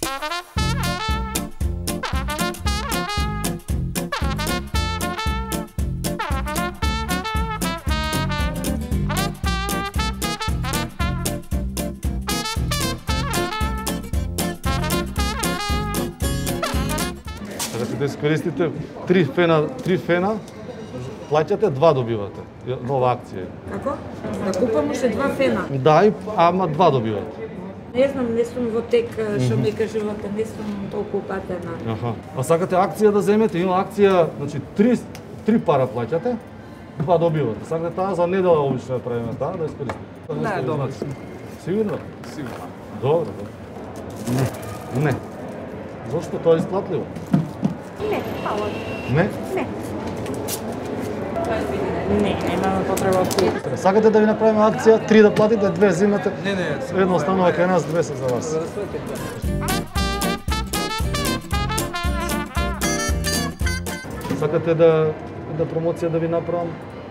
Да искористите три фена, плаќате, два добивате. Нова акција. Како? Да купам уште 2 фена. Да, ама два добивате. Не знам, не сум во тек, што ми кажувате, не сум толку упатена. Аха. А сакате акција да земете, има акција, значи три пара плаќате, два добивате. Сакате таа за недела обично да правиме таа, да искористите. Не, добро. Сигурно? Сигурно. Добро. Не. Зошто тоа е исплатливо? Не, фала. Не? Не. Не, немаме потреба од тоа. Сакате да ви направиме акција, три да платите, две земете. Не. Едно останува кај нас, две се за вас. Сакате да промоција да ви направам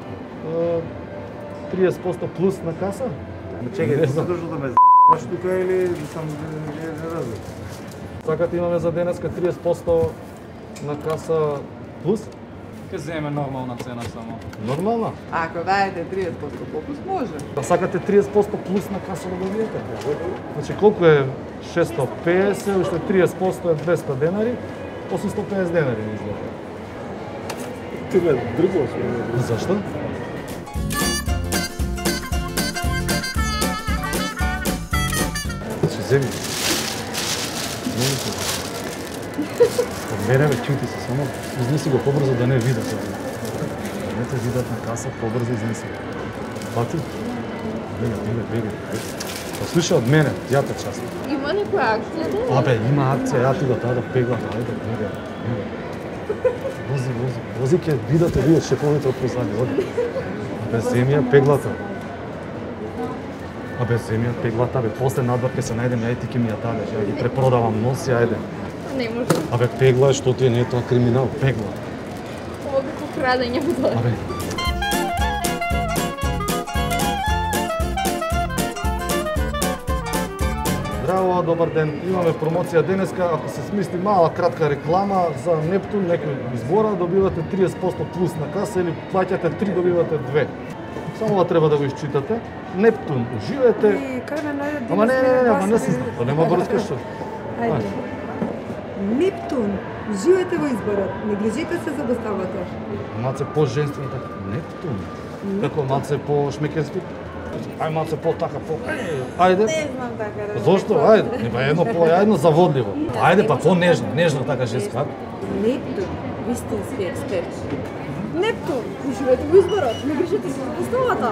30% плюс на каса? Чекај, се дошол да ме з***ваш тука или да сам не разбирам? Сакате имаме за денеска 30% на каса плюс? Ке земе нормална цена само. Нормална? Ако даете 30% попуст, може. Да сакате 30% плюс на каса да добиете? Значи колку е 650, уште 30% е 200 денари, 850 денари ни изгледа. Тебе друго сме. Зашто? Значи земи. Од мене бе, чути се, само изнеси го побрзо да не видат. Не те видат на каса, побрзо изнеси. Пати? Бега. Па слуша од мене, ја те част. Има некоја акција да? Абе, има акција, ја ти го дадов пеглата, ајде, бега. Вози ќе видате вие шефовите од позади, оди. Абе, земја пеглата. Абе, земја пеглата, бе, после надвор ќе се најдем, ја и ти ќе ми ја дадеш, ја ги препродавам носи, ајде. Не може. Абе, пегла е, што ти не е тоа криминал, пегла. Ова како крадење во Абе. Здраво, добар ден. Имаме промоција денеска, ако се смисли мала кратка реклама за Нептун, некој избора, добивате 30% плюс на каса или плаќате 3, добивате 2. Само ова треба да го исчитате. Нептун, уживете. И кај ме најде Ама не се знам, па нема врска што. Ајде. Нептун, уживајте во изборот, не грижете се за доставата. Малце по-женствено така. Нептун. Како малце по-шмекерски? Ај малце по-така, Ајде. Не знам така да. Зошто? Ајде. Не па едно по-јајно заводливо. Ајде па по-нежно така женска. Нептун, вистински експерт. Нептун, уживајте во изборот, не грижете се за доставата.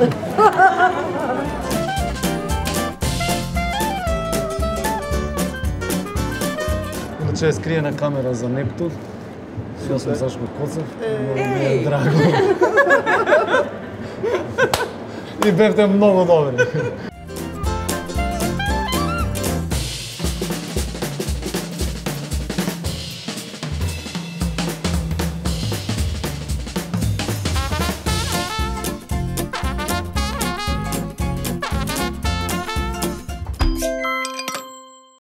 Иначе е скриена камера за Нептун. Јас сум Сашко Коцев, много ми е драго. И бевте многу добри.